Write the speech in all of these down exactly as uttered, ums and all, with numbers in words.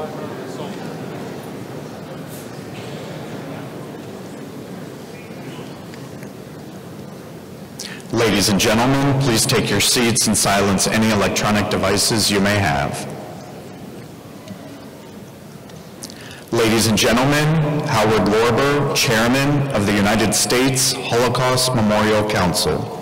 Ladies and gentlemen, please take your seats and silence any electronic devices you may have. Ladies and gentlemen, Howard Lorber, Chairman of the United States Holocaust Memorial Council.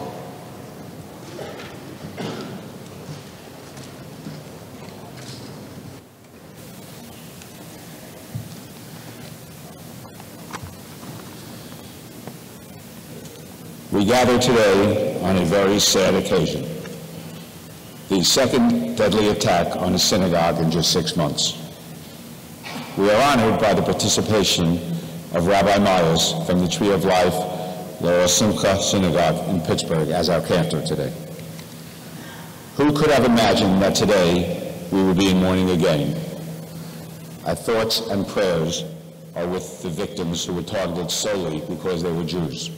We gather today on a very sad occasion, the second deadly attack on a synagogue in just six months. We are honored by the participation of Rabbi Myers from the Tree of Life, L'Or Simcha Synagogue in Pittsburgh as our cantor today. Who could have imagined that today we would be in mourning again? Our thoughts and prayers are with the victims who were targeted solely because they were Jews.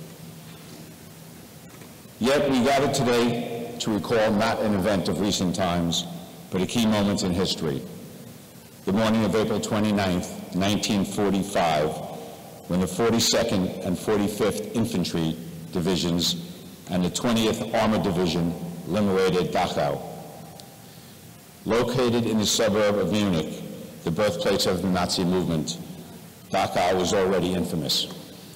Yet we gather today to recall not an event of recent times, but a key moment in history. The morning of April twenty-ninth, nineteen forty-five, when the forty-second and forty-fifth Infantry Divisions and the twentieth Armored Division liberated Dachau. Located in the suburb of Munich, the birthplace of the Nazi movement, Dachau was already infamous.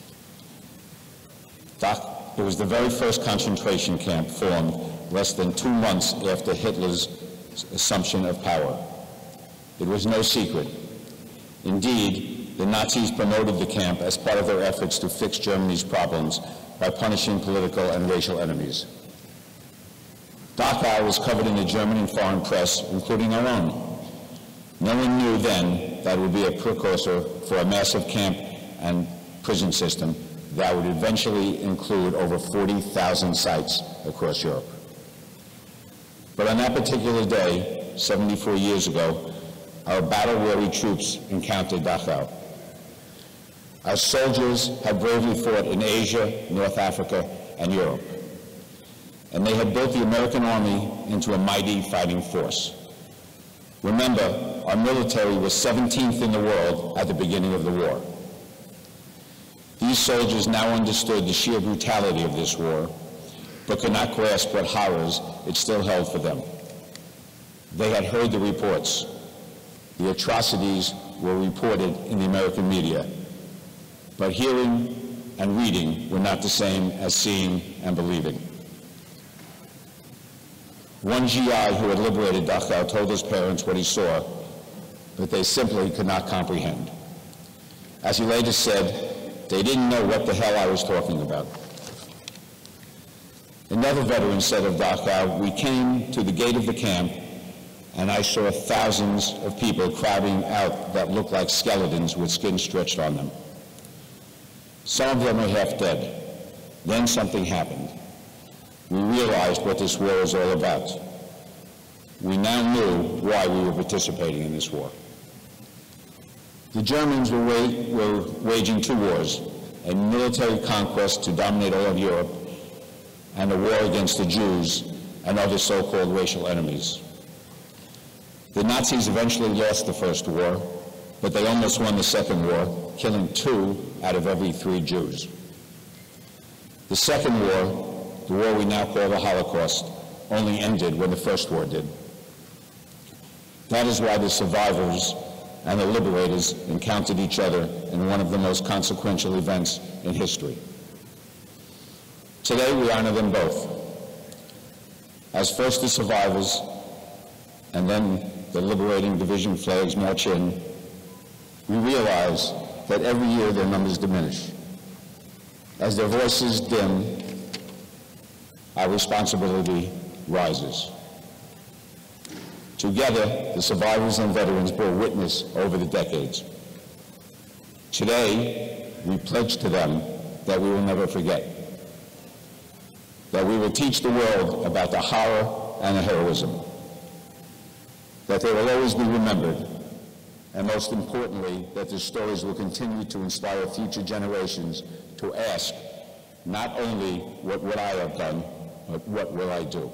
Dach It was the very first concentration camp formed less than two months after Hitler's assumption of power. It was no secret. Indeed, the Nazis promoted the camp as part of their efforts to fix Germany's problems by punishing political and racial enemies. Dachau was covered in the German and foreign press, including our own. No one knew then that it would be a precursor for a massive camp and prison system that would eventually include over forty thousand sites across Europe. But on that particular day, seventy-four years ago, our battle-weary troops encountered Dachau. Our soldiers had bravely fought in Asia, North Africa, and Europe. And they had built the American Army into a mighty fighting force. Remember, our military was seventeenth in the world at the beginning of the war. These soldiers now understood the sheer brutality of this war, but could not grasp what horrors it still held for them. They had heard the reports. The atrocities were reported in the American media, but hearing and reading were not the same as seeing and believing. One G I who had liberated Dachau told his parents what he saw, but they simply could not comprehend. As he later said, they didn't know what the hell I was talking about. Another veteran said of Dachau, we came to the gate of the camp and I saw thousands of people crowding out that looked like skeletons with skin stretched on them. Some of them were half dead. Then something happened. We realized what this war was all about. We now knew why we were participating in this war. The Germans were, wa were waging two wars, a military conquest to dominate all of Europe, and a war against the Jews and other so-called racial enemies. The Nazis eventually lost the first war, but they almost won the second war, killing two out of every three Jews. The second war, the war we now call the Holocaust, only ended when the first war did. That is why the survivors and the liberators encountered each other in one of the most consequential events in history. Today, we honor them both. As first the survivors, and then the liberating division flags march in, we realize that every year their numbers diminish. As their voices dim, our responsibility rises. Together, the survivors and veterans bore witness over the decades. Today, we pledge to them that we will never forget, that we will teach the world about the horror and the heroism, that they will always be remembered, and most importantly, that the stories will continue to inspire future generations to ask not only what would I have done, but what will I do?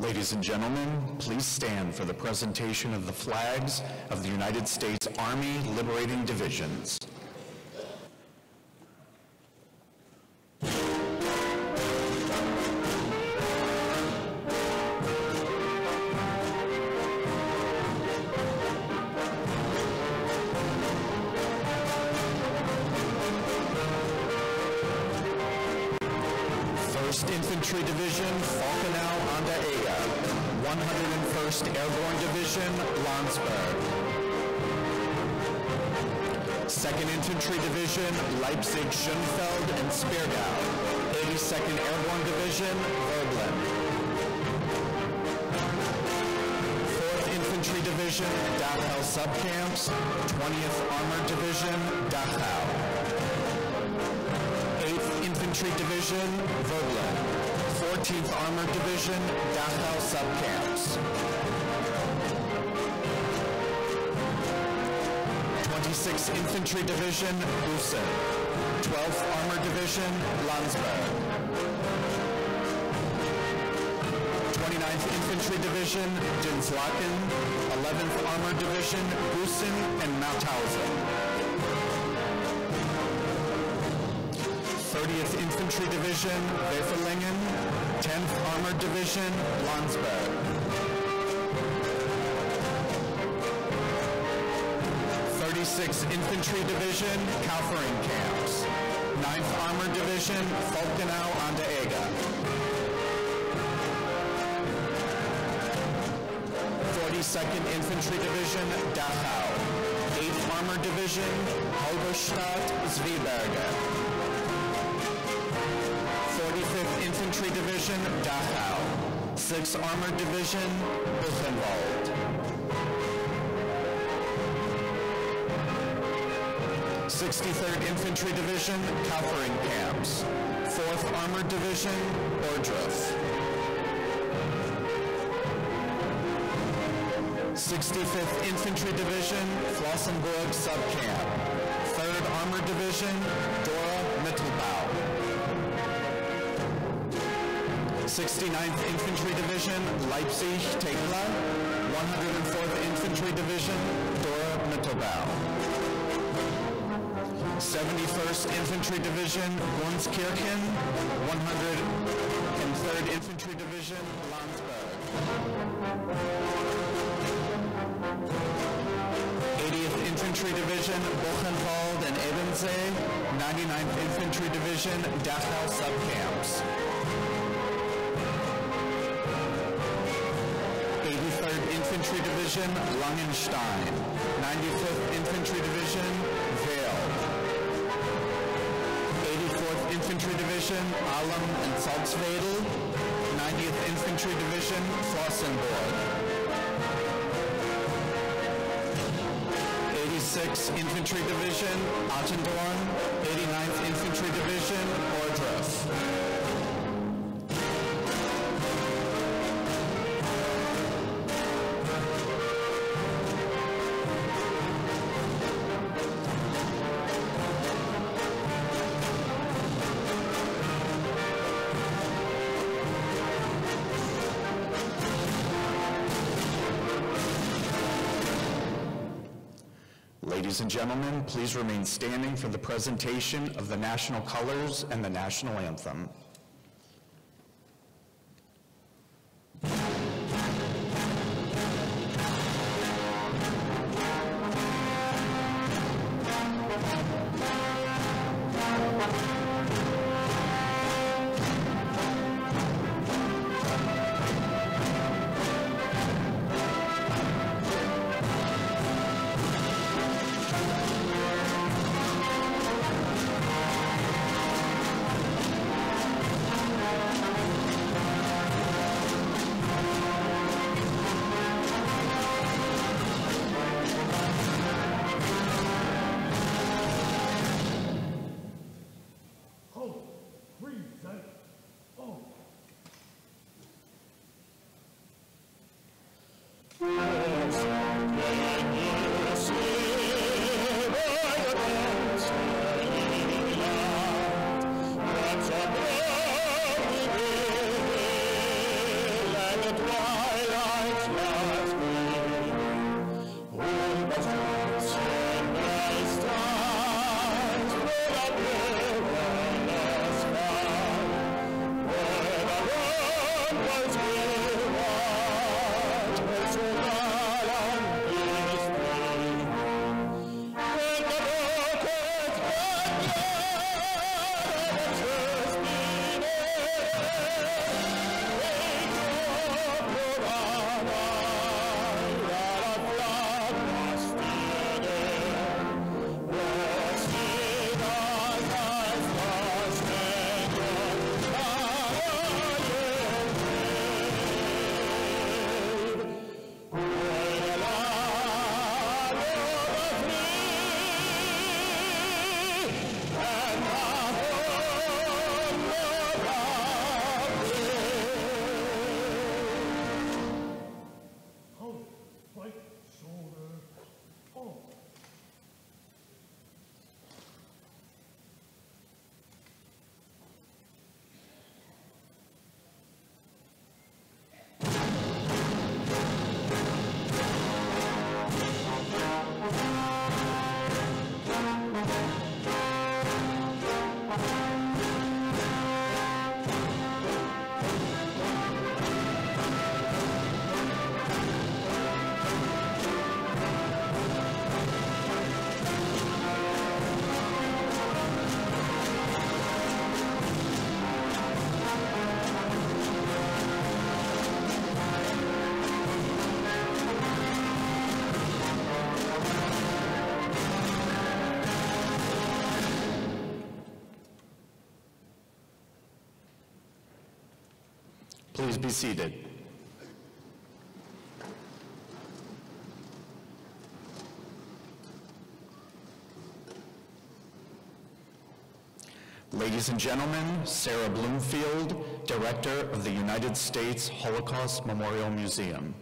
Ladies and gentlemen, please stand for the presentation of the flags of the United States Army Liberating Divisions. first Infantry Division, Falkenau an der Eger. one hundred first Airborne Division, Landsberg. second Infantry Division, Leipzig, Schönfeld, and Spiergau. eighty-second Airborne Division, Verblin. fourth Infantry Division, Dachau Subcamps. twentieth Armored Division, Dachau. eighth Infantry Division, Verblin. fourteenth Armored Division, Dachau Subcamps. twenty-sixth Infantry Division, Bussen. twelfth Armored Division, Landsberg. twenty-ninth Infantry Division, Dinslaken. eleventh Armored Division, Bussen and Mauthausen. thirtieth Infantry Division, Weferlingen. tenth Armored Division, Landsberg. thirty-sixth Infantry Division, Kaufering Camps. ninth Armored Division, Falkenau an der Eger. forty-second Infantry Division, Dachau. eighth Armored Division, Halberstadt, Zwieberge. forty-fifth Infantry Division, Dachau. sixth Armored Division, Buchenwald. sixty-third Infantry Division, Kaufering Camps. fourth Armored Division, Ohrdruf. sixty-fifth Infantry Division, Flossenburg Subcamp. third Armored Division, Dora Mittelbau. sixty-ninth Infantry Division, Leipzig, Tegla. one hundred fourth Infantry Division, Dora Mittelbau. seventy-first Infantry Division, Gunskirchen. one hundred third Infantry Division, Landsberg. eightieth Infantry Division, Buchenwald and Ebensee. ninety-ninth Infantry Division, Dachau Subcamps. eighty-third Infantry Division, Langenstein. ninety-fifth Infantry Division, Vale. eighty-fourth Infantry Division, Ahlem and Salzwedel. ninetieth Infantry Division, Flossenburg. eighty-sixth Infantry Division, Attendorn. eighty-ninth Infantry Division, Ohrdruf. Ladies and gentlemen, please remain standing for the presentation of the national colors and the national anthem. Let it Please be seated. Ladies and gentlemen, Sarah Bloomfield, Director of the United States Holocaust Memorial Museum.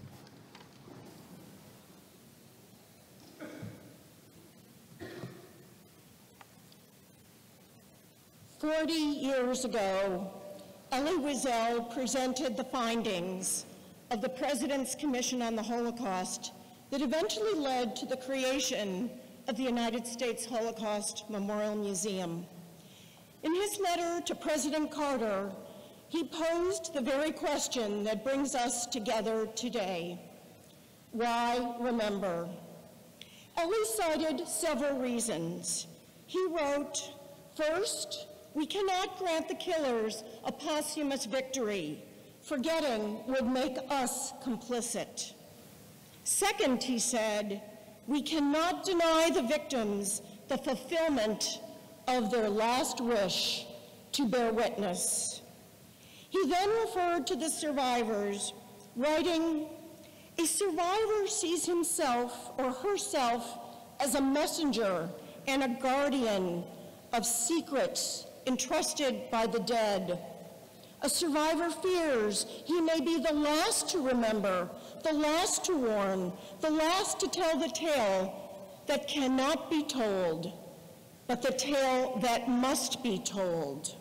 Forty years ago, Elie Wiesel presented the findings of the President's Commission on the Holocaust that eventually led to the creation of the United States Holocaust Memorial Museum. In his letter to President Carter, he posed the very question that brings us together today. Why remember? Elie cited several reasons. He wrote, first, we cannot grant the killers a posthumous victory. Forgetting would make us complicit. Second, he said, we cannot deny the victims the fulfillment of their last wish to bear witness. He then referred to the survivors, writing, a survivor sees himself or herself as a messenger and a guardian of secrets entrusted by the dead. A survivor fears he may be the last to remember, the last to warn, the last to tell the tale that cannot be told, but the tale that must be told.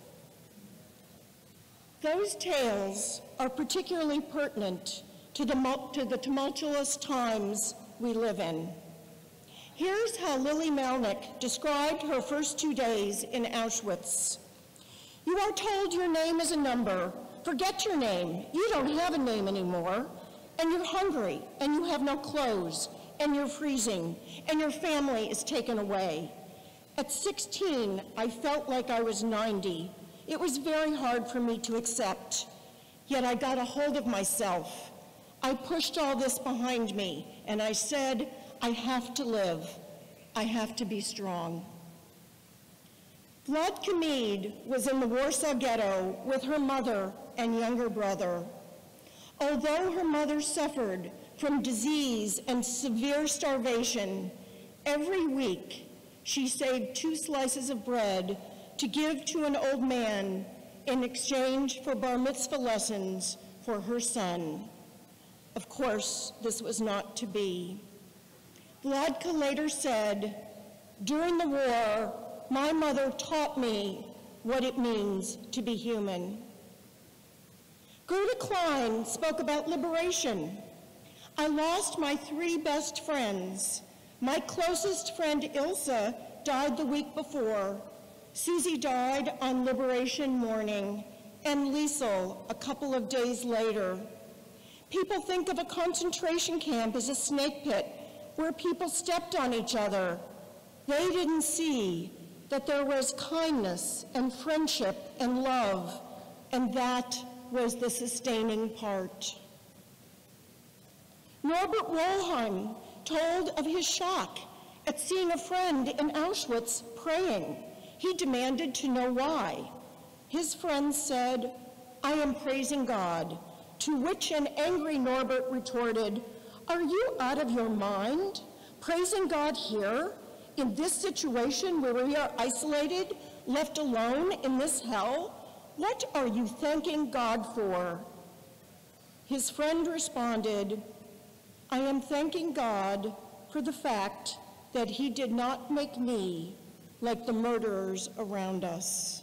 Those tales are particularly pertinent to the, to the tumultuous times we live in. Here's how Lily Melnick described her first two days in Auschwitz. You are told your name is a number. Forget your name. You don't have a name anymore. And you're hungry, and you have no clothes, and you're freezing, and your family is taken away. At sixteen, I felt like I was ninety. It was very hard for me to accept. Yet I got a hold of myself. I pushed all this behind me, and I said, I have to live. I have to be strong. Vlad Kamid was in the Warsaw Ghetto with her mother and younger brother. Although her mother suffered from disease and severe starvation, every week she saved two slices of bread to give to an old man in exchange for bar mitzvah lessons for her son. Of course, this was not to be. Vladka later said, during the war, my mother taught me what it means to be human. Gerda Klein spoke about liberation. I lost my three best friends. My closest friend, Ilsa, died the week before. Susie died on Liberation morning, and Liesel a couple of days later. People think of a concentration camp as a snake pit where people stepped on each other. They didn't see that there was kindness and friendship and love, and that was the sustaining part. Norbert Wollheim told of his shock at seeing a friend in Auschwitz praying. He demanded to know why. His friend said, "I am praising God," to which an angry Norbert retorted, "Are you out of your mind? Praising God here, in this situation where we are isolated, left alone in this hell? What are you thanking God for?" His friend responded, "I am thanking God for the fact that he did not make me like the murderers around us."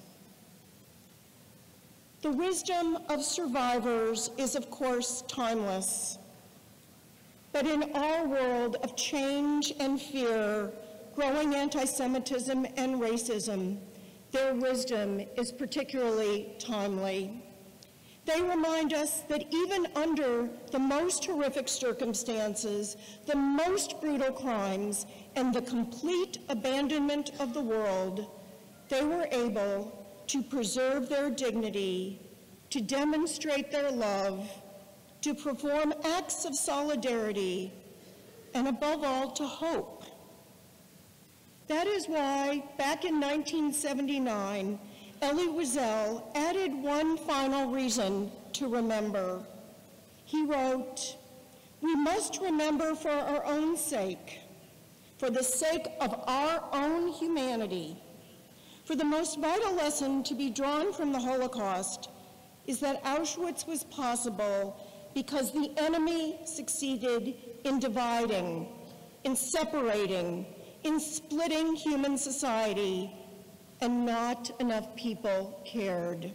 The wisdom of survivors is, of course, timeless. But in our world of change and fear, growing anti-Semitism and racism, their wisdom is particularly timely. They remind us that even under the most horrific circumstances, the most brutal crimes, and the complete abandonment of the world, they were able to preserve their dignity, to demonstrate their love, to perform acts of solidarity, and above all, to hope. That is why, back in nineteen seventy-nine, Elie Wiesel added one final reason to remember. He wrote, "We must remember for our own sake, for the sake of our own humanity. For the most vital lesson to be drawn from the Holocaust is that Auschwitz was possible because the enemy succeeded in dividing, in separating, in splitting human society, and not enough people cared."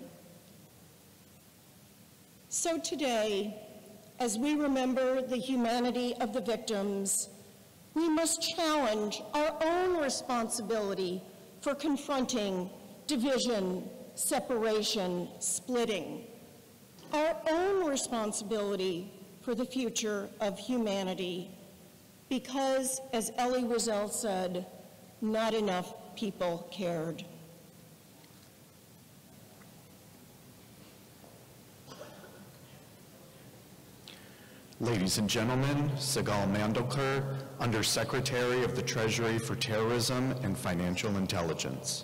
So today, as we remember the humanity of the victims, we must challenge our own responsibility for confronting division, separation, splitting, our own responsibility for the future of humanity, because, as Elie Wiesel said, not enough people cared. Ladies and gentlemen, Sigal Mandelker, Undersecretary of the Treasury for Terrorism and Financial Intelligence.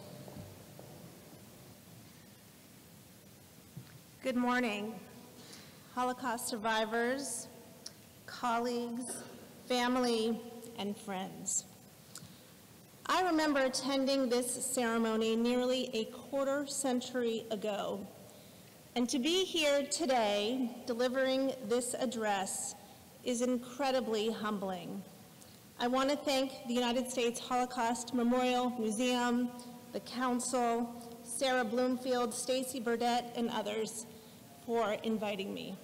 Good morning, Holocaust survivors, colleagues, family, and friends. I remember attending this ceremony nearly a quarter century ago, and to be here today delivering this address is incredibly humbling. I want to thank the United States Holocaust Memorial Museum, the Council, Sarah Bloomfield, Stacy Burdett, and others for inviting me.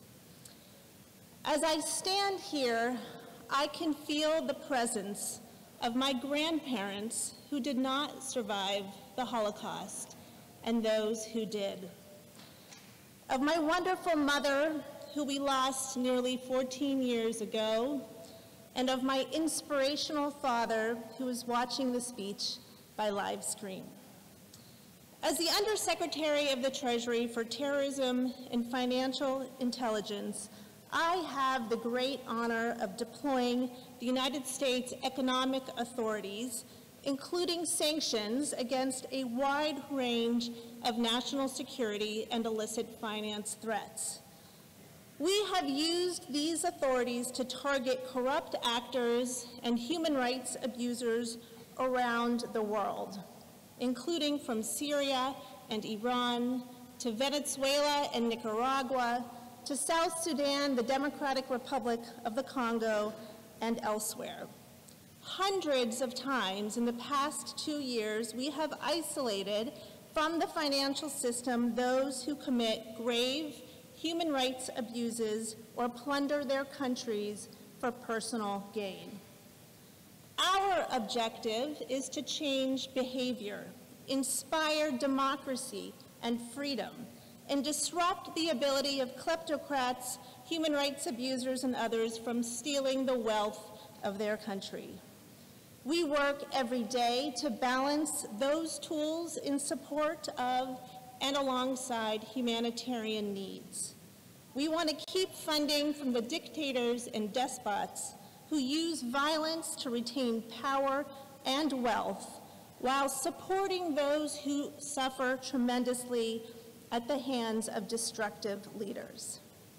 As I stand here, I can feel the presence of my grandparents who did not survive the Holocaust and those who did. Of my wonderful mother, who we lost nearly fourteen years ago, and of my inspirational father, who is watching the speech by live stream. As the Undersecretary of the Treasury for Terrorism and Financial Intelligence, I have the great honor of deploying the United States economic authorities, including sanctions against a wide range of national security and illicit finance threats. We have used these authorities to target corrupt actors and human rights abusers around the world, including from Syria and Iran to Venezuela and Nicaragua to South Sudan, the Democratic Republic of the Congo, and elsewhere. Hundreds of times in the past two years, we have isolated from the financial system those who commit grave human rights abuses or plunder their countries for personal gain. Our objective is to change behavior, inspire democracy and freedom, and disrupt the ability of kleptocrats, human rights abusers, and others from stealing the wealth of their country. We work every day to balance those tools in support of and alongside humanitarian needs. We want to keep funding from the dictators and despots who use violence to retain power and wealth, while supporting those who suffer tremendously at the hands of destructive leaders.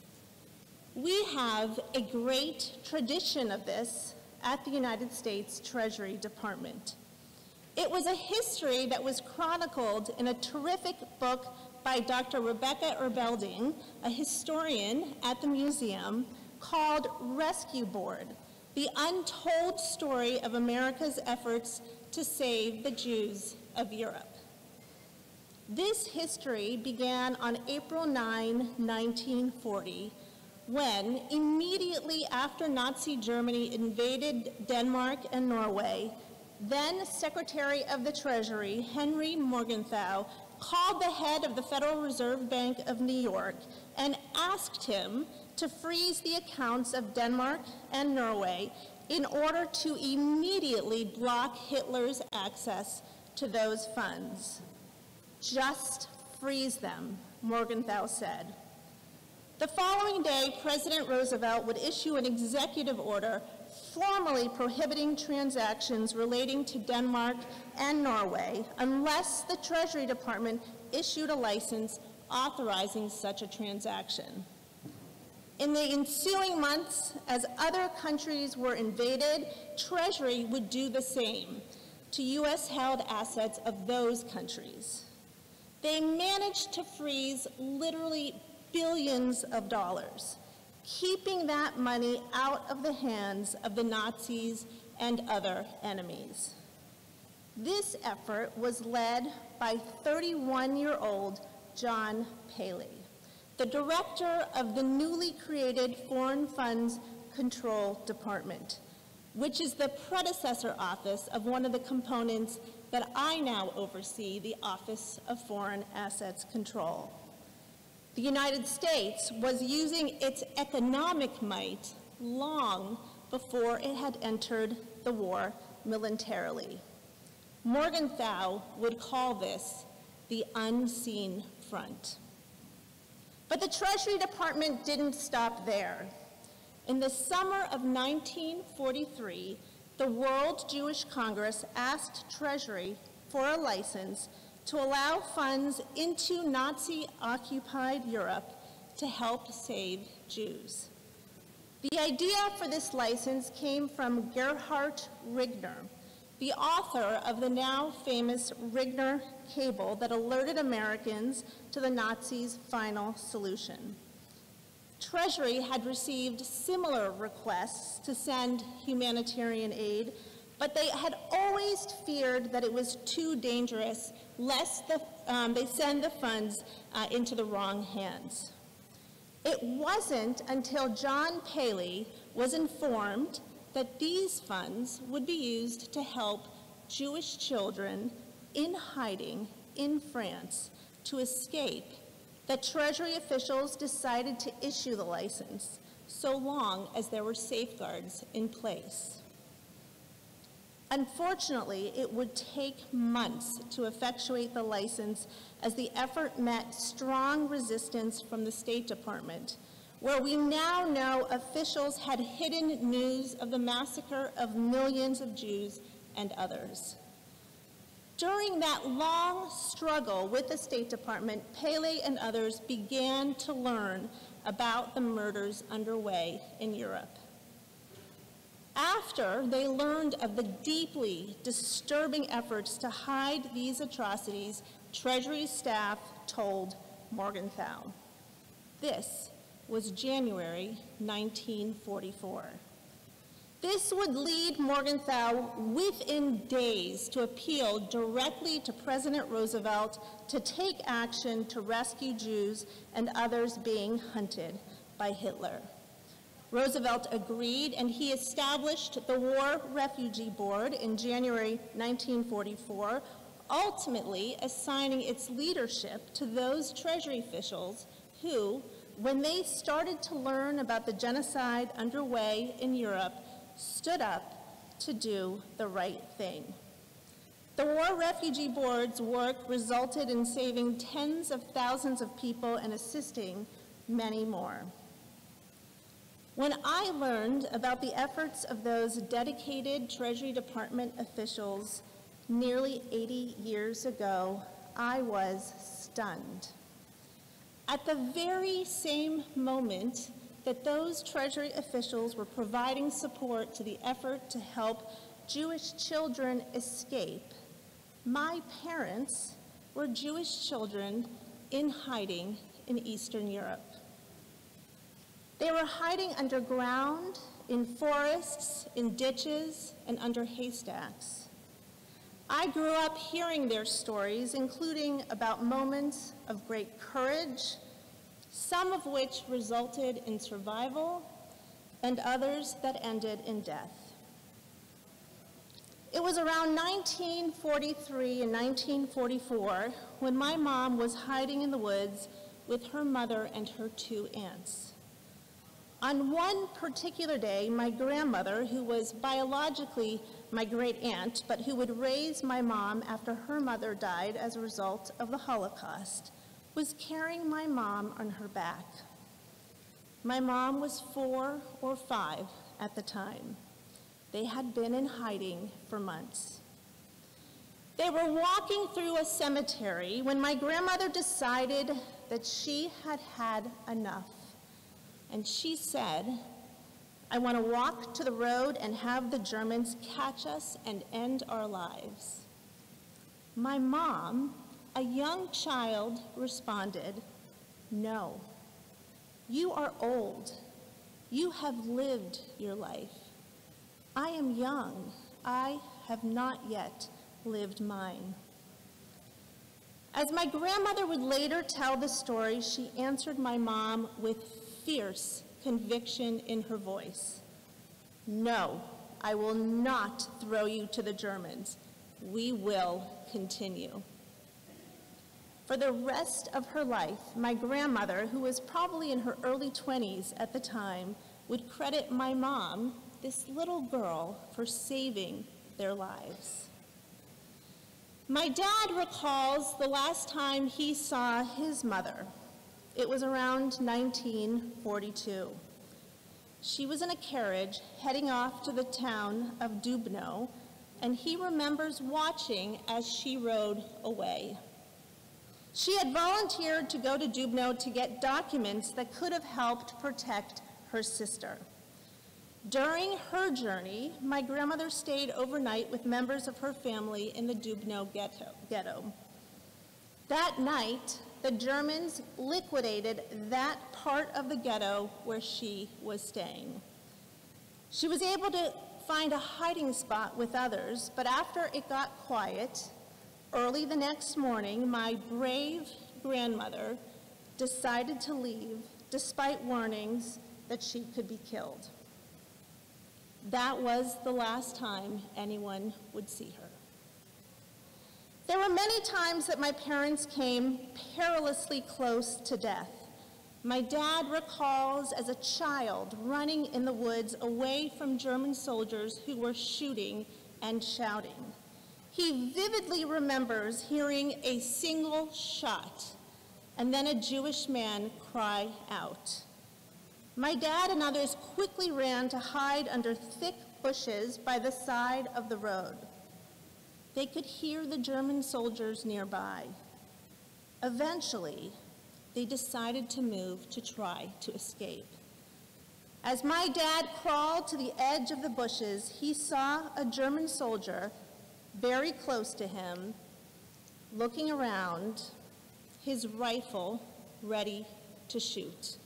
We have a great tradition of this at the United States Treasury Department. It was a history that was chronicled in a terrific book by Doctor Rebecca Erbelding, a historian at the museum, called Rescue Board: The Untold Story of America's Efforts to Save the Jews of Europe. This history began on April ninth, nineteen forty, when, immediately after Nazi Germany invaded Denmark and Norway, then Secretary of the Treasury, Henry Morgenthau, called the head of the Federal Reserve Bank of New York and asked him to freeze the accounts of Denmark and Norway in order to immediately block Hitler's access to those funds. Just freeze them, Morgenthau said. The following day, President Roosevelt would issue an executive order formally prohibiting transactions relating to Denmark and Norway unless the Treasury Department issued a license authorizing such a transaction. In the ensuing months, as other countries were invaded, Treasury would do the same to U S-held assets of those countries. They managed to freeze literally billions of dollars, keeping that money out of the hands of the Nazis and other enemies. This effort was led by thirty-one-year-old John Paley, the director of the newly created Foreign Funds Control Department, which is the predecessor office of one of the components that I now oversee, the Office of Foreign Assets Control. The United States was using its economic might long before it had entered the war militarily. Morgenthau would call this the unseen front. But the Treasury Department didn't stop there. In the summer of nineteen forty-three, the World Jewish Congress asked Treasury for a license to allow funds into Nazi-occupied Europe to help save Jews. The idea for this license came from Gerhard Riegner, the author of the now famous Riegner cable that alerted Americans to the Nazis' final solution. Treasury had received similar requests to send humanitarian aid, but they had always feared that it was too dangerous lest the, um, they send the funds uh, into the wrong hands. It wasn't until John Paley was informed that these funds would be used to help Jewish children in hiding in France to escape that Treasury officials decided to issue the license, so long as there were safeguards in place. Unfortunately, it would take months to effectuate the license as the effort met strong resistance from the State Department, where we now know officials had hidden news of the massacre of millions of Jews and others. During that long struggle with the State Department, Paley and others began to learn about the murders underway in Europe. After they learned of the deeply disturbing efforts to hide these atrocities, Treasury staff told Morgenthau. This was January nineteen forty-four. This would lead Morgenthau within days to appeal directly to President Roosevelt to take action to rescue Jews and others being hunted by Hitler. Roosevelt agreed, and he established the War Refugee Board in January nineteen forty-four, ultimately assigning its leadership to those Treasury officials who, when they started to learn about the genocide underway in Europe, stood up to do the right thing. The War Refugee Board's work resulted in saving tens of thousands of people and assisting many more. When I learned about the efforts of those dedicated Treasury Department officials nearly eighty years ago, I was stunned. At the very same moment that those Treasury officials were providing support to the effort to help Jewish children escape, my parents were Jewish children in hiding in Eastern Europe. They were hiding underground, in forests, in ditches, and under haystacks. I grew up hearing their stories, including about moments of great courage, some of which resulted in survival, and others that ended in death. It was around nineteen forty-three and nineteen forty-four when my mom was hiding in the woods with her mother and her two aunts. On one particular day, my grandmother, who was biologically my great aunt, but who would raise my mom after her mother died as a result of the Holocaust, was carrying my mom on her back. My mom was four or five at the time. They had been in hiding for months. They were walking through a cemetery when my grandmother decided that she had had enough. And she said, "I want to walk to the road and have the Germans catch us and end our lives." My mom, a young child, responded, "No, you are old. You have lived your life. I am young. I have not yet lived mine." As my grandmother would later tell the story, she answered my mom with fierce conviction in her voice. "No, I will not throw you to the Germans. We will continue." For the rest of her life, my grandmother, who was probably in her early twenties at the time, would credit my mom, this little girl, for saving their lives. My dad recalls the last time he saw his mother. It was around nineteen forty-two. She was in a carriage heading off to the town of Dubno, and he remembers watching as she rode away. She had volunteered to go to Dubno to get documents that could have helped protect her sister. During her journey, my grandmother stayed overnight with members of her family in the Dubno ghetto. ghetto. That night, the Germans liquidated that part of the ghetto where she was staying. She was able to find a hiding spot with others, but after it got quiet, early the next morning, my brave grandmother decided to leave despite warnings that she could be killed. That was the last time anyone would see her. There were many times that my parents came perilously close to death. My dad recalls as a child running in the woods away from German soldiers who were shooting and shouting. He vividly remembers hearing a single shot and then a Jewish man cry out. My dad and others quickly ran to hide under thick bushes by the side of the road. They could hear the German soldiers nearby. Eventually, they decided to move to try to escape. As my dad crawled to the edge of the bushes, he saw a German soldier very close to him, looking around, his rifle ready to shoot.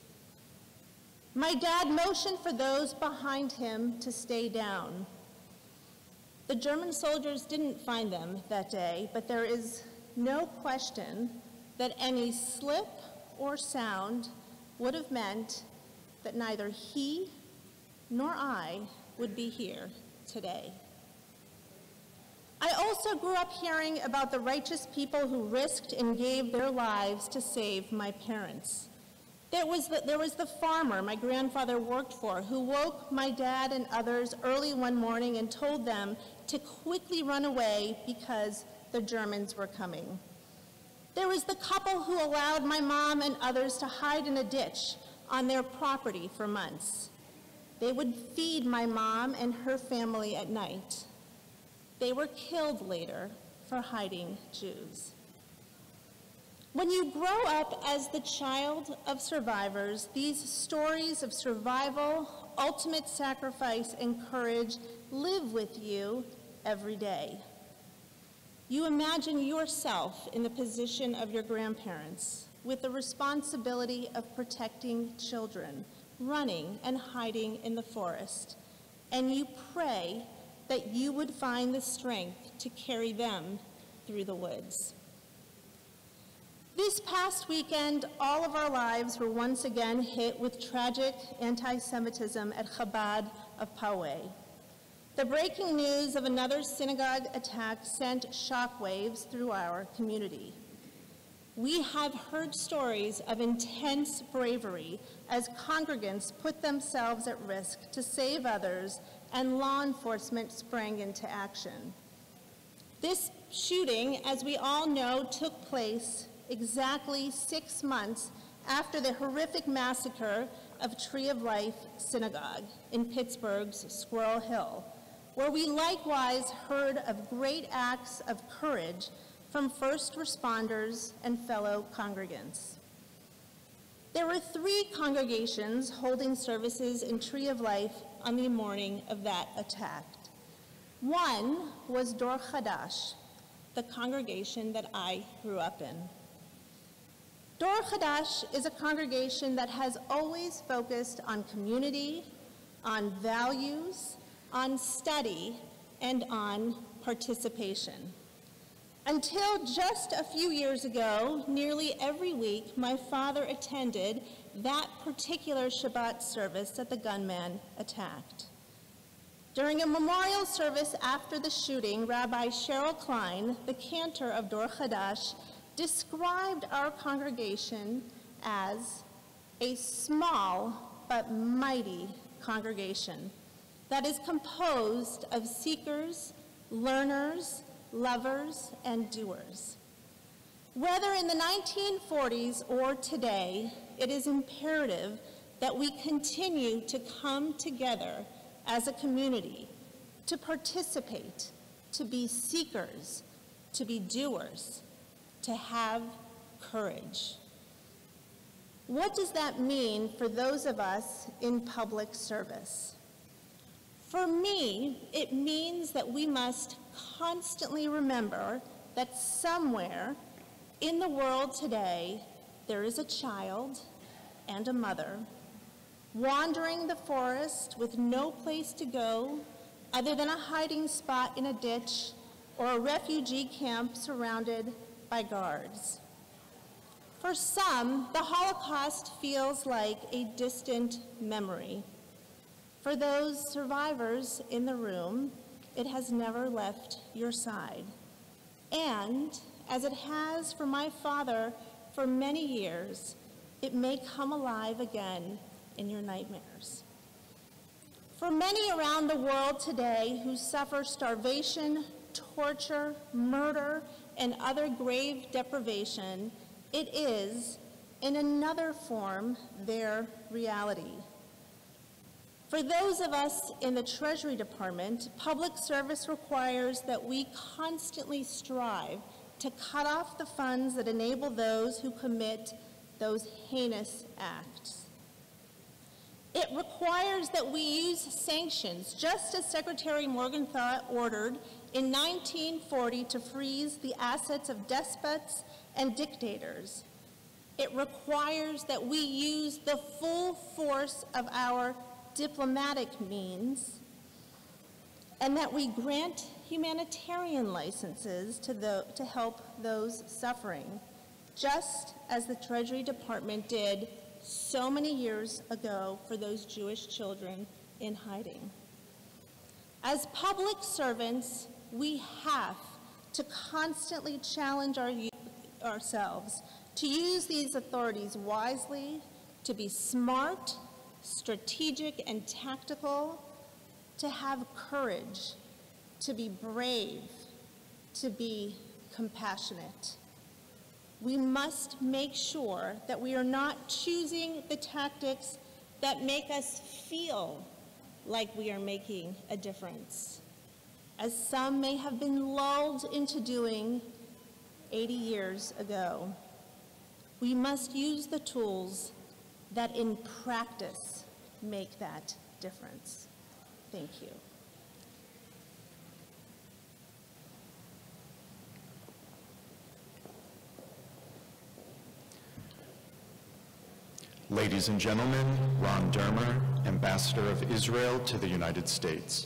My dad motioned for those behind him to stay down. The German soldiers didn't find them that day, but there is no question that any slip or sound would have meant that neither he nor I would be here today. I also grew up hearing about the righteous people who risked and gave their lives to save my parents. There was, the, there was the farmer my grandfather worked for who woke my dad and others early one morning and told them to quickly run away because the Germans were coming. There was the couple who allowed my mom and others to hide in a ditch on their property for months. They would feed my mom and her family at night. They were killed later for hiding Jews. When you grow up as the child of survivors, these stories of survival, ultimate sacrifice, and courage live with you every day. You imagine yourself in the position of your grandparents, with the responsibility of protecting children, running and hiding in the forest, and you pray that you would find the strength to carry them through the woods. This past weekend, all of our lives were once again hit with tragic anti-Semitism at Chabad of Poway. The breaking news of another synagogue attack sent shockwaves through our community. We have heard stories of intense bravery as congregants put themselves at risk to save others and law enforcement sprang into action. This shooting, as we all know, took place exactly six months after the horrific massacre of Tree of Life Synagogue in Pittsburgh's Squirrel Hill, where we likewise heard of great acts of courage from first responders and fellow congregants. There were three congregations holding services in Tree of Life on the morning of that attack. One was Dor Chadash, the congregation that I grew up in. Dor Chadash is a congregation that has always focused on community, on values, on study, and on participation. Until just a few years ago, nearly every week, my father attended that particular Shabbat service that the gunman attacked. During a memorial service after the shooting, Rabbi Cheryl Klein, the cantor of Dor Chadash, described our congregation as a small but mighty congregation that is composed of seekers, learners, lovers, and doers. Whether in the nineteen forties or today, it is imperative that we continue to come together as a community, to participate, to be seekers, to be doers, to have courage. What does that mean for those of us in public service? For me, it means that we must constantly remember that somewhere in the world today, there is a child and a mother wandering the forest with no place to go other than a hiding spot in a ditch or a refugee camp surrounded by guards. For some, the Holocaust feels like a distant memory. For those survivors in the room, it has never left your side. And, as it has for my father for many years, it may come alive again in your nightmares. For many around the world today who suffer starvation, torture, murder, and other grave deprivation, it is, in another form, their reality. For those of us in the Treasury Department, public service requires that we constantly strive to cut off the funds that enable those who commit those heinous acts. It requires that we use sanctions, just as Secretary Morgenthau ordered in nineteen forty to freeze the assets of despots and dictators. It requires that we use the full force of our diplomatic means, and that we grant humanitarian licenses to, the, to help those suffering, just as the Treasury Department did so many years ago for those Jewish children in hiding. As public servants, we have to constantly challenge our, ourselves to use these authorities wisely, to be smart, strategic, and tactical, to have courage, to be brave, to be compassionate. We must make sure that we are not choosing the tactics that make us feel like we are making a difference, as some may have been lulled into doing eighty years ago. We must use the tools that in practice make that difference. Thank you. Ladies and gentlemen, Ron Dermer, Ambassador of Israel to the United States.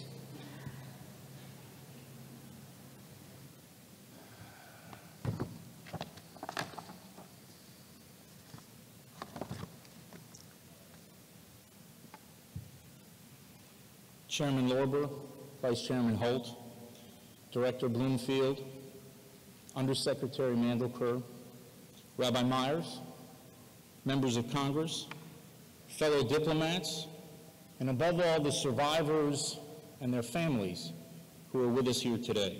Chairman Lorber, Vice Chairman Holt, Director Bloomfield, Undersecretary Mandelker, Rabbi Myers, members of Congress, fellow diplomats, and above all, the survivors and their families who are with us here today.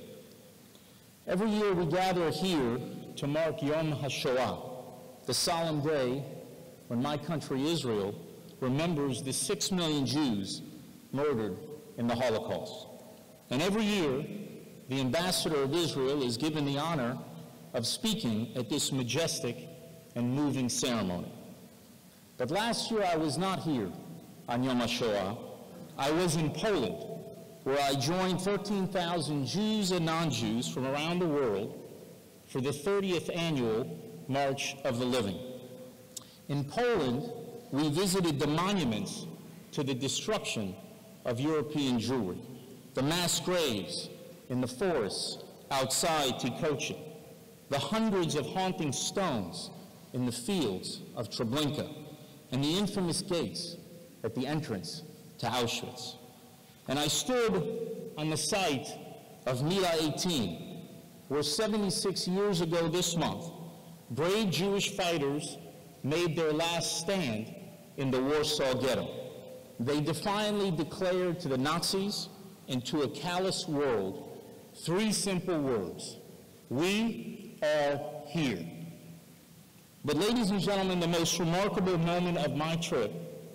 Every year we gather here to mark Yom HaShoah, the solemn day when my country, Israel, remembers the six million Jews murdered in the Holocaust. And every year, the ambassador of Israel is given the honor of speaking at this majestic and moving ceremony. But last year I was not here on Yom HaShoah. I was in Poland, where I joined thirteen thousand Jews and non-Jews from around the world for the thirtieth annual March of the Living. In Poland, we visited the monuments to the destruction of European Jewry, the mass graves in the forests outside Tykocin, the hundreds of haunting stones in the fields of Treblinka, and the infamous gates at the entrance to Auschwitz. And I stood on the site of Mila eighteen, where seventy-six years ago this month, brave Jewish fighters made their last stand in the Warsaw Ghetto. They defiantly declared to the Nazis and to a callous world three simple words: we are here. But ladies and gentlemen, the most remarkable moment of my trip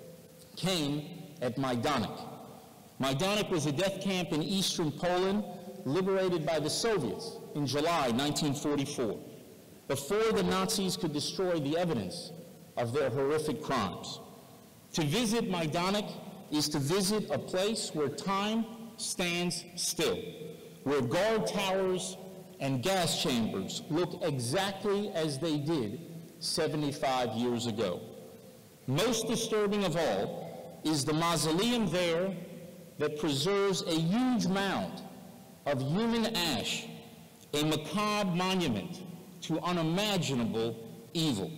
came at Majdanek. Majdanek was a death camp in eastern Poland liberated by the Soviets in July nineteen forty-four, before the Nazis could destroy the evidence of their horrific crimes. To visit Majdanek is to visit a place where time stands still, where guard towers and gas chambers look exactly as they did seventy-five years ago. Most disturbing of all is the mausoleum there that preserves a huge mound of human ash, a macabre monument to unimaginable evil.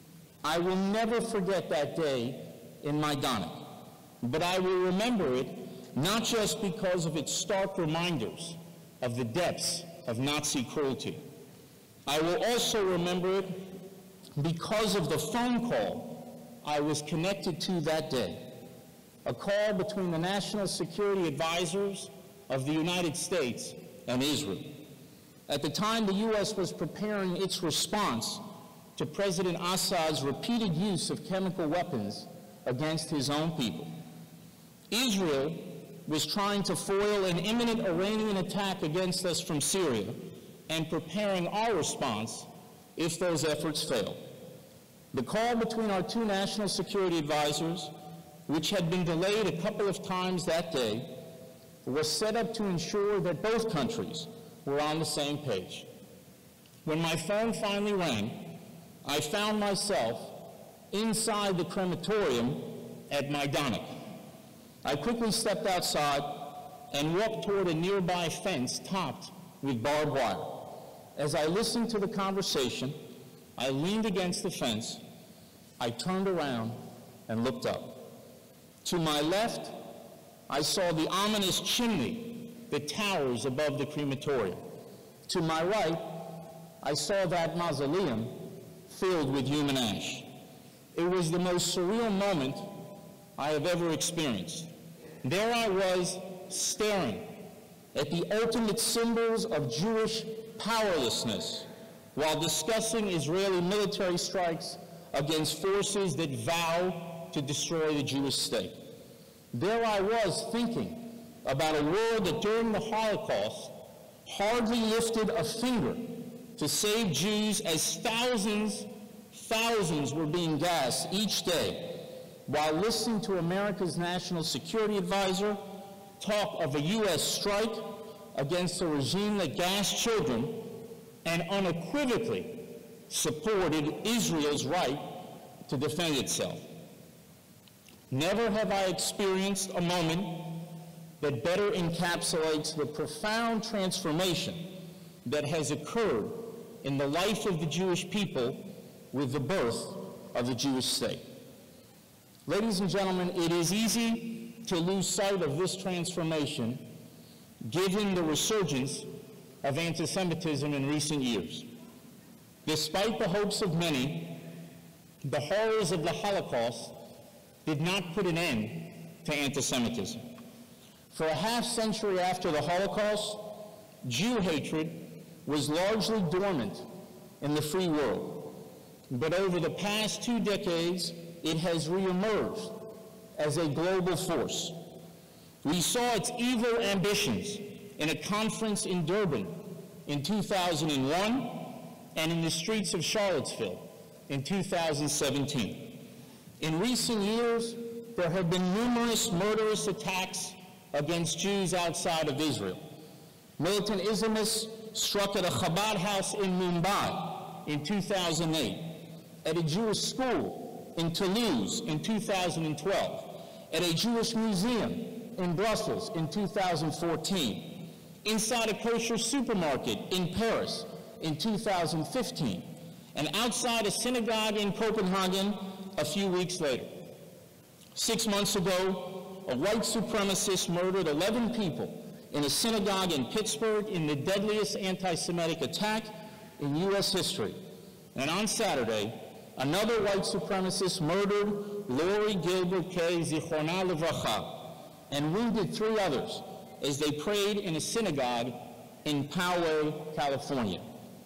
I will never forget that day in Majdanek, but I will remember it not just because of its stark reminders of the depths of Nazi cruelty. I will also remember it because of the phone call I was connected to that day, a call between the national security advisors of the United States and Israel. At the time, the U S was preparing its response to President Assad's repeated use of chemical weapons against his own people. Israel was trying to foil an imminent Iranian attack against us from Syria and preparing our response if those efforts failed. The call between our two national security advisors, which had been delayed a couple of times that day, was set up to ensure that both countries were on the same page. When my phone finally rang, I found myself inside the crematorium at Majdanek. I quickly stepped outside and walked toward a nearby fence topped with barbed wire. As I listened to the conversation, I leaned against the fence, I turned around and looked up. To my left, I saw the ominous chimney that towers above the crematorium. To my right, I saw that mausoleum filled with human ash. It was the most surreal moment I have ever experienced. There I was, staring at the ultimate symbols of Jewish powerlessness while discussing Israeli military strikes against forces that vow to destroy the Jewish state. There I was thinking about a world that during the Holocaust hardly lifted a finger to save Jews as thousands, thousands were being gassed each day, while listening to America's National Security Advisor talk of a U S strike against a regime that gassed children and unequivocally supported Israel's right to defend itself. Never have I experienced a moment that better encapsulates the profound transformation that has occurred in the life of the Jewish people with the birth of the Jewish state. Ladies and gentlemen, it is easy to lose sight of this transformation given the resurgence of anti-Semitism in recent years. Despite the hopes of many, the horrors of the Holocaust did not put an end to anti-Semitism. For a half century after the Holocaust, Jew hatred was largely dormant in the free world. But over the past two decades, it has reemerged as a global force. We saw its evil ambitions in a conference in Durban in two thousand one and in the streets of Charlottesville in two thousand seventeen. In recent years, there have been numerous murderous attacks against Jews outside of Israel. Militant Islamists struck at a Chabad house in Mumbai in two thousand eight, at a Jewish school in Toulouse in two thousand twelve, at a Jewish museum in Brussels in two thousand fourteen, inside a kosher supermarket in Paris in two thousand fifteen, and outside a synagogue in Copenhagen a few weeks later. Six months ago, a white supremacist murdered eleven people in a synagogue in Pittsburgh in the deadliest anti-Semitic attack in U S history. And on Saturday, another white supremacist murdered Lori Gilbert Kay Zichrona Livracha and wounded three others as they prayed in a synagogue in Poway, California.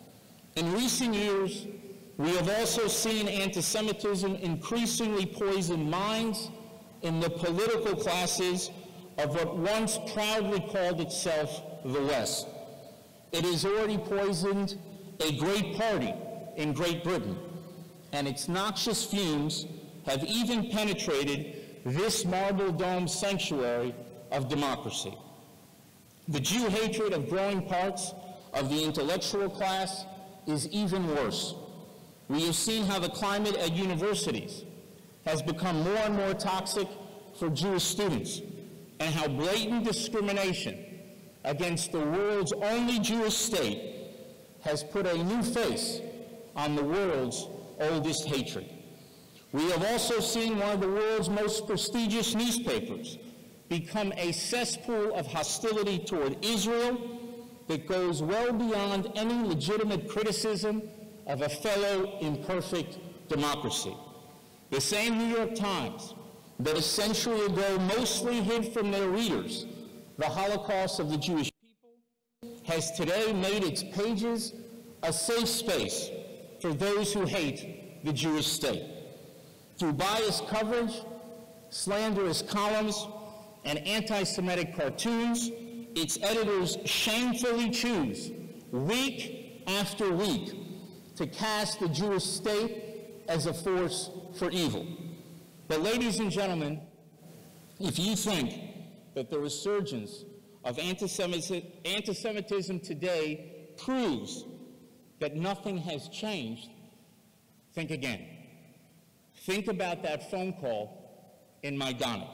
In recent years, we have also seen anti-Semitism increasingly poison minds in the political classes of what once proudly called itself the West. It has already poisoned a great party in Great Britain, and its noxious fumes have even penetrated this marble dome sanctuary of democracy. The Jew hatred of growing parts of the intellectual class is even worse. We have seen how the climate at universities has become more and more toxic for Jewish students, and how blatant discrimination against the world's only Jewish state has put a new face on the world's oldest hatred. We have also seen one of the world's most prestigious newspapers become a cesspool of hostility toward Israel that goes well beyond any legitimate criticism of a fellow imperfect democracy. The same New York Times that a century ago mostly hid from their readers the Holocaust of the Jewish people has today made its pages a safe space for those who hate the Jewish state. Through biased coverage, slanderous columns, and anti-Semitic cartoons, its editors shamefully choose, week after week, to cast the Jewish state as a force for evil. But ladies and gentlemen, if you think that the resurgence of anti-Semitism today proves that nothing has changed, think again. Think about that phone call in Majdanek.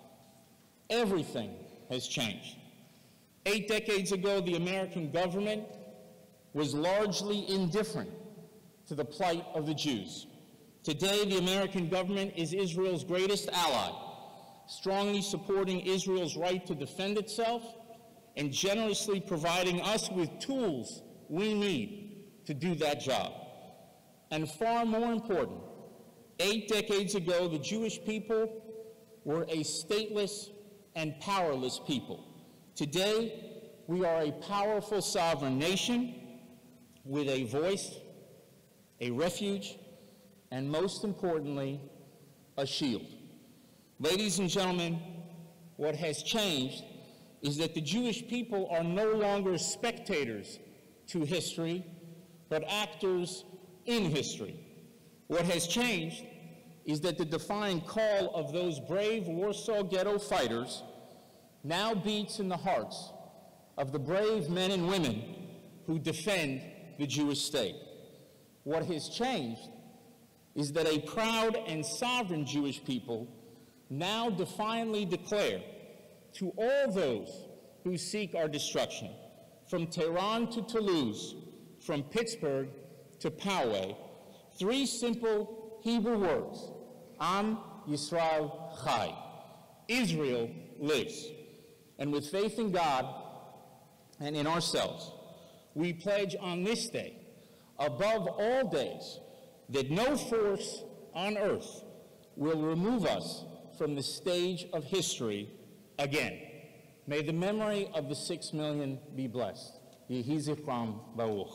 Everything has changed. Eight decades ago, the American government was largely indifferent to the plight of the Jews. Today, the American government is Israel's greatest ally, strongly supporting Israel's right to defend itself and generously providing us with tools we need to do that job. And far more important, eight decades ago, the Jewish people were a stateless and powerless people. Today, we are a powerful sovereign nation with a voice, a refuge, and most importantly, a shield. Ladies and gentlemen, what has changed is that the Jewish people are no longer spectators to history, but actors in history. What has changed is that the defiant call of those brave Warsaw Ghetto fighters now beats in the hearts of the brave men and women who defend the Jewish state. What has changed is that a proud and sovereign Jewish people now defiantly declare to all those who seek our destruction, from Tehran to Toulouse, from Pittsburgh to Poway, three simple Hebrew words: Am Yisrael Chai. Israel lives. And with faith in God and in ourselves, we pledge on this day, above all days, that no force on earth will remove us from the stage of history again. May the memory of the six million be blessed. Yehi Zichram Baruch.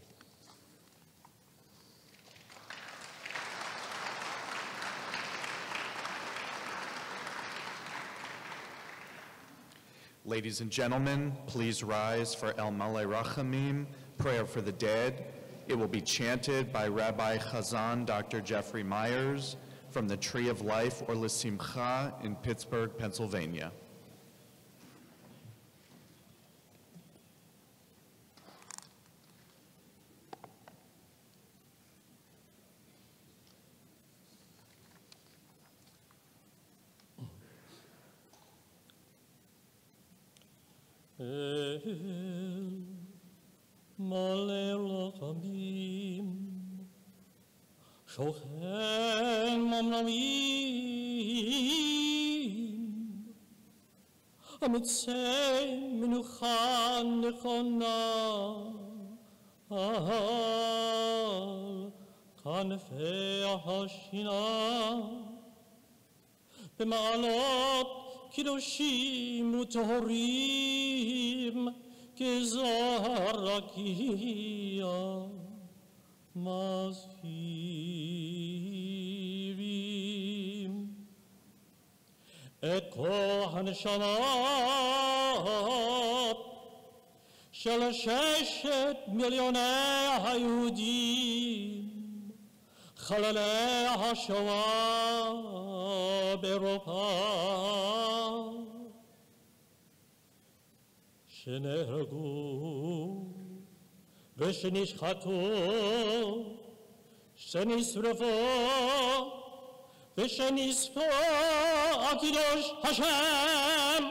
Ladies and gentlemen, please rise for El Malei Rachamim, prayer for the dead. It will be chanted by Rabbi Chazan Doctor Jeffrey Myers from the Tree of Life or L'Simcha in Pittsburgh, Pennsylvania. El Malei Rachamim Shochen Mamnamim Amitzei Menucha Nechona Al Kanfei Hashina B'ma'alot Kiddushim u'tohorim kezarakia mazhirim et kol haneshamot shel sheshet milyonei hayudim chalalei hashoah b'Europa שנהרגו ושנשחטו, שנשרפו ושנספו על קידוש השם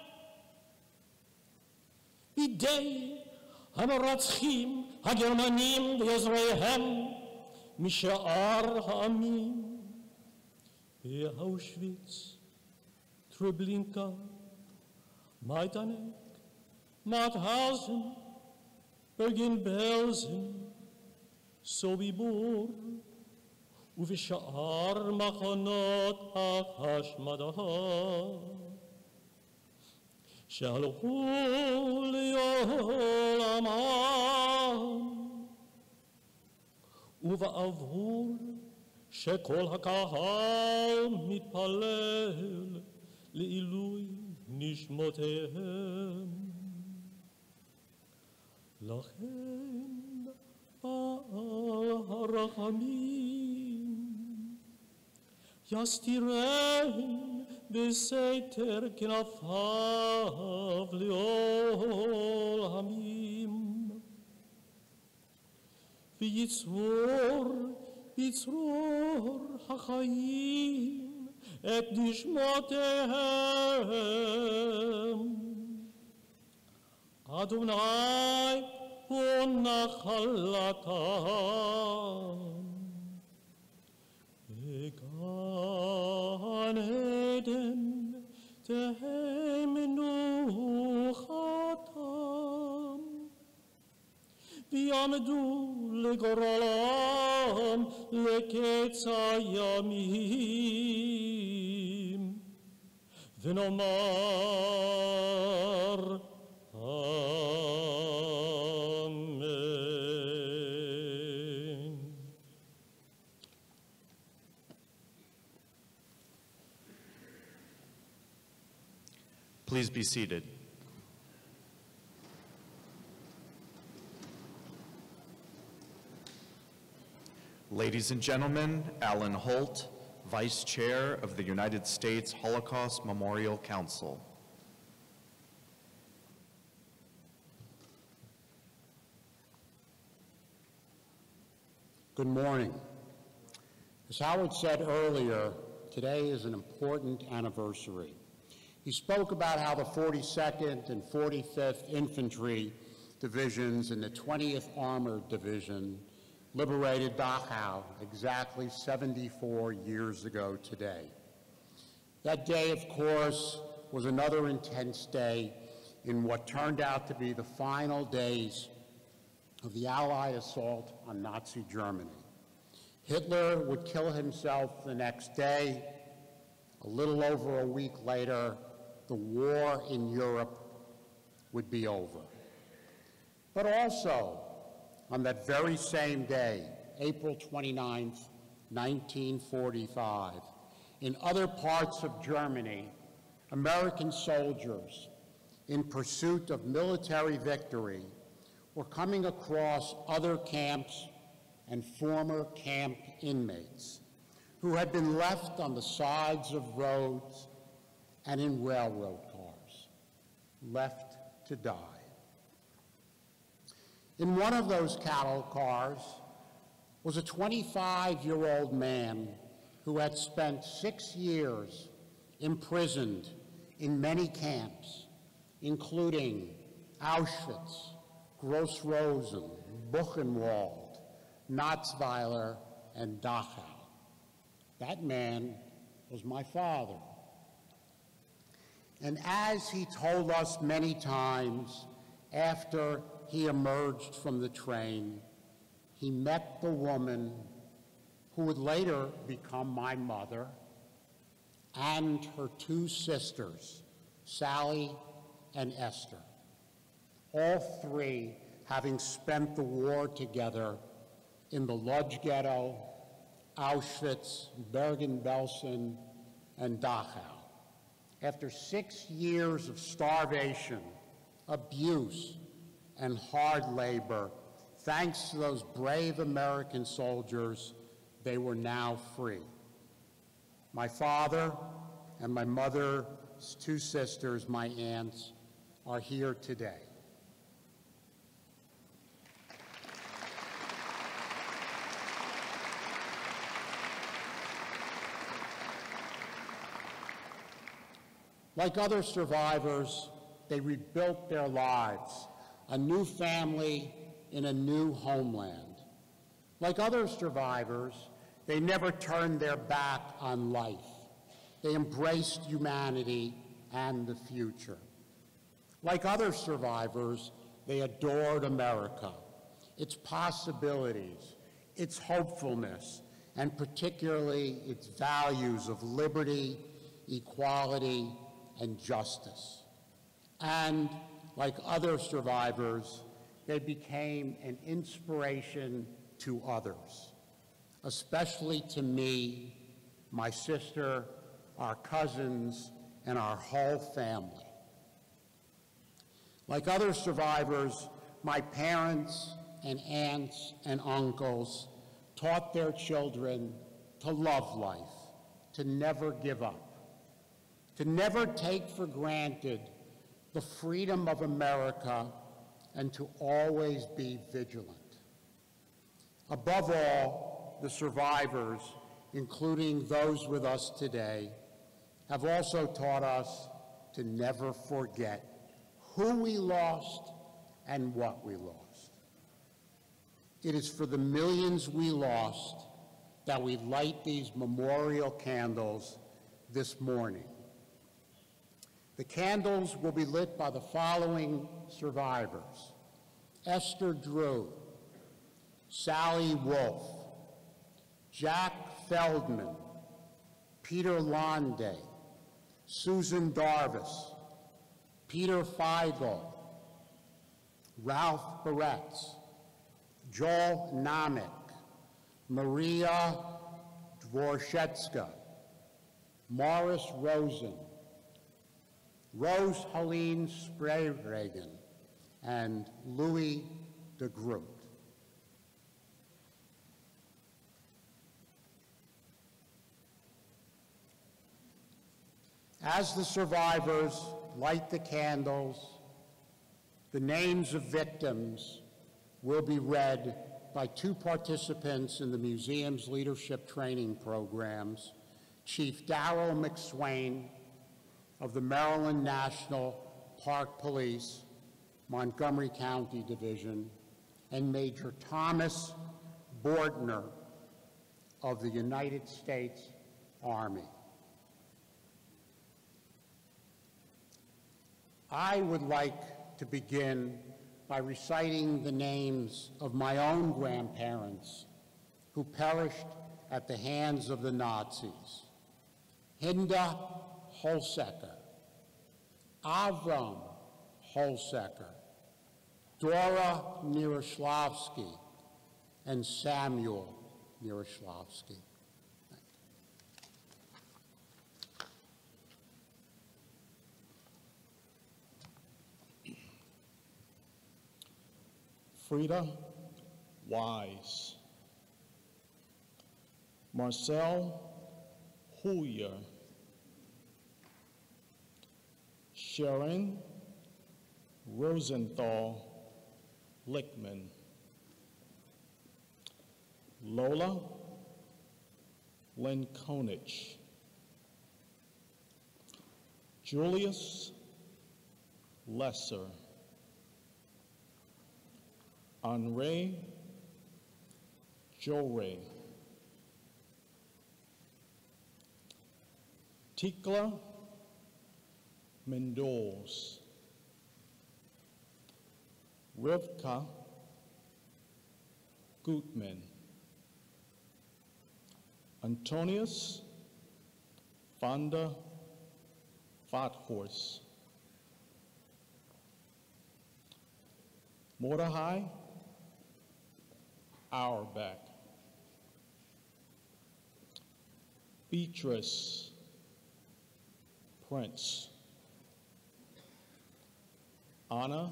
בידי המרצחים הגרמנים ועוזריהם משאר העמים באושוויץ, טרבלינקה, מיידנק, Mauthausen, Bergen-Belsen, Sobibor, ובשאר מחנות ההשמדה שהלכו לעולמם, ובעבור שכל הקהל מתפלל לעילוי נשמותיהם. לכן בעל הרחמים יסתירם בסתר כנפיו לעולמים, ויצרור בצרור החיים את נשמותיהם. אדוני הוא נחלתם, בגן עדן תהא מנוחתם. יעמדו לגורלם לקץ הימים, ונאמר אמן. Please be seated. Ladies and gentlemen, Alan Holt, Vice Chair of the United States Holocaust Memorial Council. Good morning. As Howard said earlier, today is an important anniversary. He spoke about how the forty-second and forty-fifth Infantry Divisions and the twentieth Armored Division liberated Dachau exactly seventy-four years ago today. That day, of course, was another intense day in what turned out to be the final days of the Allied assault on Nazi Germany. Hitler would kill himself the next day. A little over a week later, the war in Europe would be over. But also, on that very same day, April twenty-ninth, nineteen forty-five, in other parts of Germany, American soldiers, in pursuit of military victory, were coming across other camps and former camp inmates who had been left on the sides of roads and in railroad cars, left to die. In one of those cattle cars was a twenty-five-year-old man who had spent six years imprisoned in many camps, including Auschwitz, Gross-Rosen, Buchenwald, Natzweiler, and Dachau. That man was my father. And as he told us many times after he emerged from the train, he met the woman who would later become my mother and her two sisters, Sally and Esther, all three having spent the war together in the Lodz Ghetto, Auschwitz, Bergen-Belsen, and Dachau. After six years of starvation, abuse, and hard labor, thanks to those brave American soldiers, they were now free. My father and my mother's two sisters, my aunts, are here today. Like other survivors, they rebuilt their lives, a new family in a new homeland. Like other survivors, they never turned their back on life. They embraced humanity and the future. Like other survivors, they adored America, its possibilities, its hopefulness, and particularly its values of liberty, equality, and justice. And like other survivors, they became an inspiration to others, especially to me, my sister, our cousins, and our whole family. Like other survivors, my parents and aunts and uncles taught their children to love life, to never give up, to never take for granted the freedom of America, and to always be vigilant. Above all, the survivors, including those with us today, have also taught us to never forget who we lost and what we lost. It is for the millions we lost that we light these memorial candles this morning. The candles will be lit by the following survivors: Esther Drew, Sally Wolf, Jack Feldman, Peter Londe, Susan Darvis, Peter Feigl, Ralph Baretz, Joel Namick, Maria Dvorshetska, Morris Rosen, Rose Helene Sprayregan, and Louis de Groot. As the survivors light the candles, the names of victims will be read by two participants in the museum's leadership training programs, Chief Darrell McSwain of the Maryland National Park Police, Montgomery County Division, and Major Thomas Bortner of the United States Army. I would like to begin by reciting the names of my own grandparents who perished at the hands of the Nazis. Hinda Holsecker, Avram Holsecker, Dora Miroslavsky, and Samuel Miroslavsky. Frida Wise, Marcel Huyer, Sharon Rosenthal Lickman, Lola Lenkonich, Julius Lesser, Henri Joray, Tikla Mendoz, Rivka Gutman, Antonius Fonda Fathorst, Mordechai Auerbach, Beatrice Prince, Anna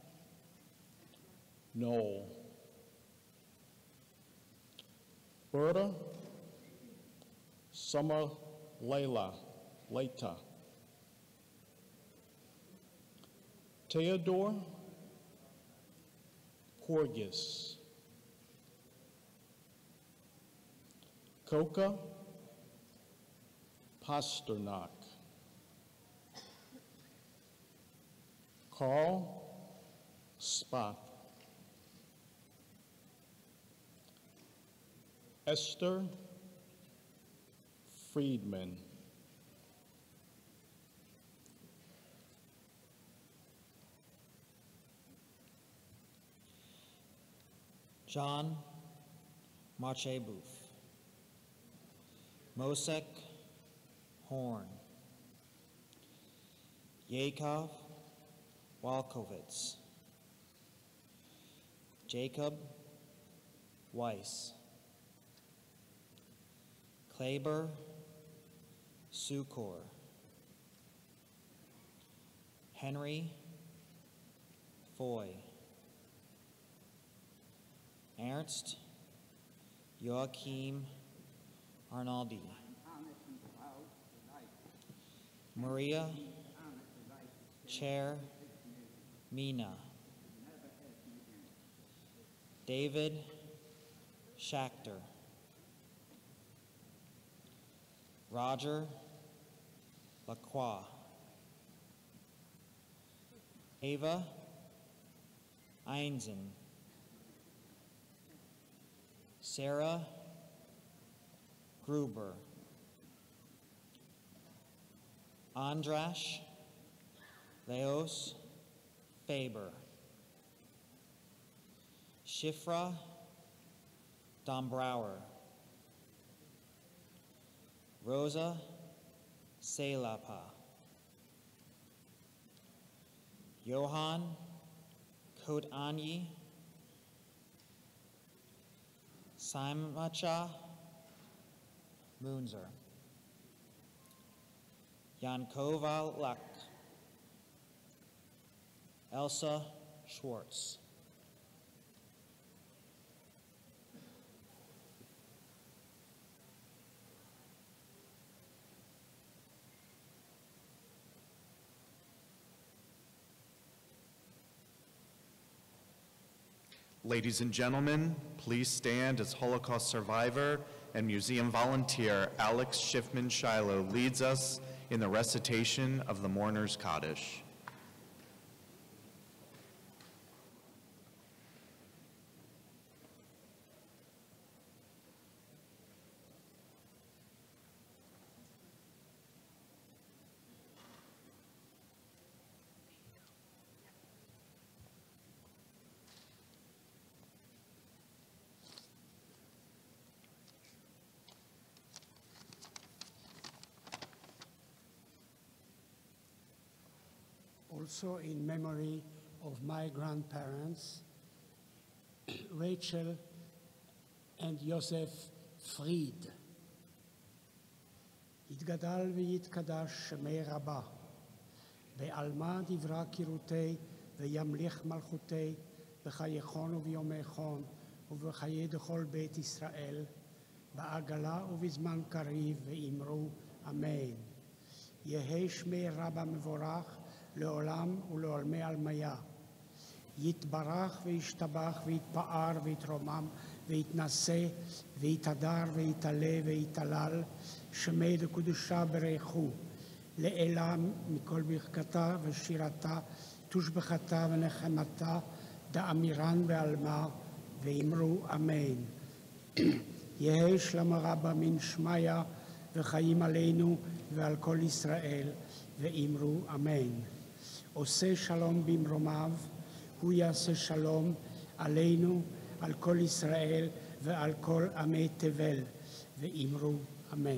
Knoll, Berta Summer Layla Leita, Theodore Porges, Coca Pasternak, Carl Spath, Esther Friedman, John Marchebuth, Mosek Horn, Yakov Walkowitz, Jacob Weiss, Kleber Sukor, Henry Foy, Ernst Joachim Arnaldi, Maria Chair Mina, David Schachter, Roger Lacroix, Ava Einzen, Sarah Gruber, Andrash Leos Faber, Shifra Don Brower, Rosa Seilapa, Johan Kotanyi, Saimacha Munzer, Yankova Lak, Elsa Schwartz. Ladies and gentlemen, please stand as Holocaust survivor and museum volunteer Alex Schiffman Shiloh leads us in the recitation of the Mourner's Kaddish. Also in memory of my grandparents, Rachel and Joseph Fried. יתגדל ויתקדש שמי רבה, בעלמא דברה קירותי וימליך מלכותי, בחייכון וביומייכון ובחיי דכל בית ישראל, בעגלה ובזמן קריב ואמרו אמן. יהי שמי רבה מבורך, לעולם ולעולמי עלמיה. יתברך וישתבח ויתפאר ויתרומם ויתנשא ויתהדר ויתעלה ויתהלל, שמי לקדושה ברכו, לעילה מכל ברכתה ושירתה, תושבחתה ונחמתה, דאמירן בעלמה, ואמרו אמן. יהי שלמה רבה מן שמיה, וחיים עלינו ועל כל ישראל, ואמרו אמן. עושה שלום במרומיו, הוא יעשה שלום עלינו, על כל ישראל ועל כל עמי תבל, ואמרו אמן.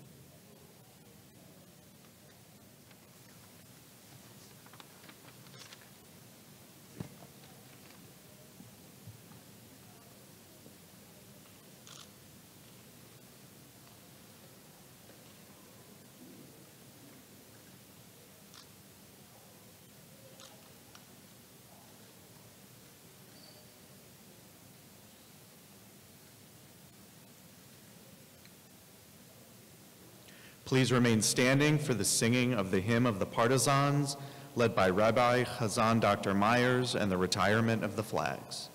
Please remain standing for the singing of the Hymn of the Partisans, led by Rabbi Chazan Doctor Myers, and the retirement of the flags.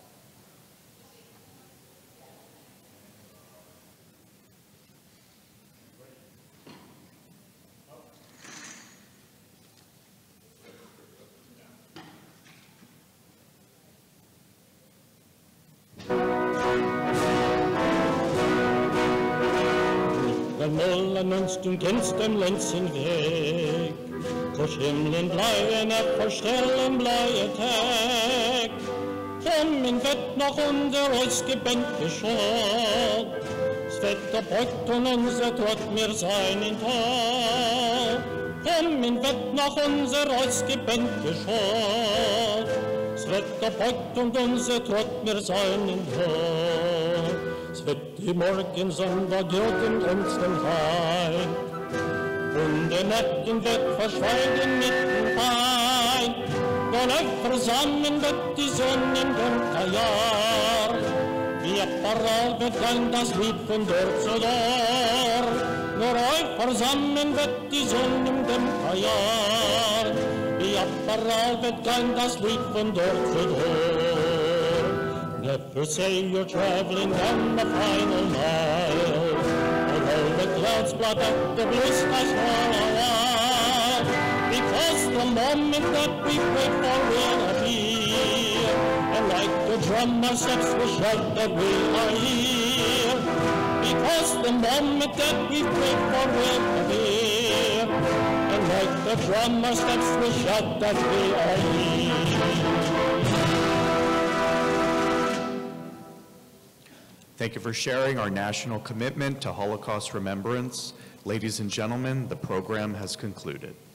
Du kennst dem Länzen Weg, durch Himmeln bleien, er verstellen bleie Tag. Komm in Wett nach unser Ausgebend geschaut, das Wetter beugt und unser Tod mir seinen Tag. Komm in Wett nach unser Ausgebend geschaut, das Wetter beugt und unser Tod mir seinen Tag. Es wird die Morgensonne gürten uns den Rhein, und der Nacken wird verschweigen mit dem Wein. Da läuft zusammen wird die Sonne in dem Kajar, wie ein Paral wird dann das Lied von dort zu dort. Da läuft zusammen wird die Sonne in dem Kajar, wie ein Paral wird dann das Lied von dort zu dort. Never say you're traveling down the final mile, although the clouds blot out the blue skies for a while, because the moment that we wait for will appear, and like the drummer steps we shout that we are here, because the moment that we wait for will appear, and like the drummer steps we shout that we are here. Thank you for sharing our national commitment to Holocaust remembrance. Ladies and gentlemen, the program has concluded.